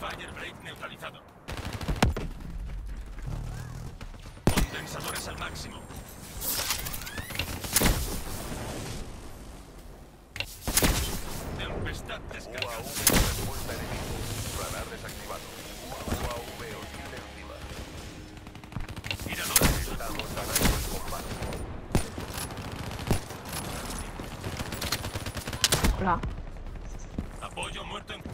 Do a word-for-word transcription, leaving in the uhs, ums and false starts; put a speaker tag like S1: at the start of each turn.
S1: Firebreak neutralizado. Condensadores al máximo. Tempestad descargada.
S2: U A V respuesta enemigo. Radar desactivado. U A V hostil encima.
S1: Tiradores.
S2: Estamos ganando el combate.
S3: Hola.
S1: Apoyo muerto en